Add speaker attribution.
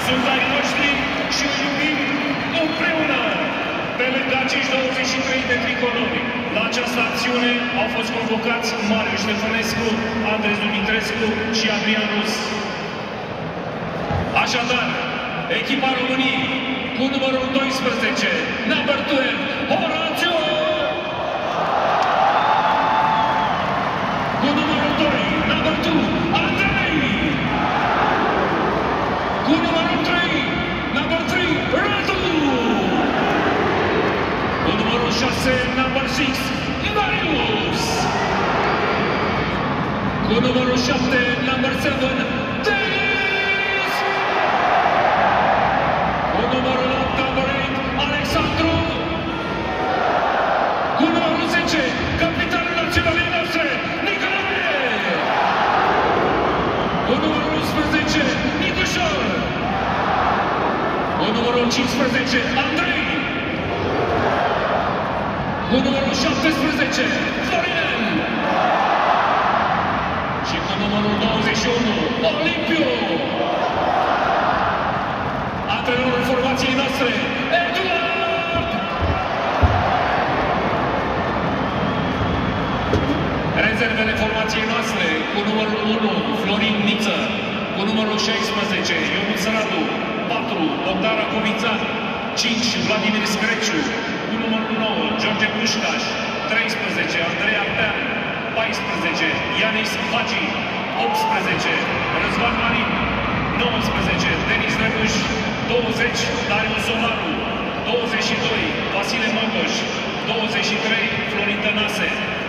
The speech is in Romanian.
Speaker 1: sunt ai noștri și îi iubim împreună. Pe lângă acești 23 de tricolori, la această acțiune au fost convocați Marius Ștefănescu, Andres Dumitrescu și Adrian Rus. Așadar, echipa României cu numărul 12, number 12, Horațiu! Cu numărul 2, number 2, Andrei! Cu numărul 3, number 3, Radu! Cu numărul 6, number 6, Marius! Cu numărul 7, number 7, Denis! Cu numărul 8, number 8, Alexandru! Cu numărul 10, capitanul naționalei noastre, Nicolae! Cu numărul 11, Nicușor! Cu numărul 15, Andrei! Cu numărul 17, Florian! Și cu numărul 21, Olimpiu! Antrenorul formației noastre, Eduard! Rezervele formației noastre, cu numărul 1, Florin Niță, cu numărul 16, Ionuț Radu, 4, Bogdan Racovițan, 5, Vladimir Screciu, cu numărul 9, George Pușcaș, 13, Andrei Artean, 14, Ianis Hagi, 18, Răzvan Marin, 19, Denis Rebuș, 20, Darius Solaru, 22, Vasile Mogoș, 23, Florin Tănase,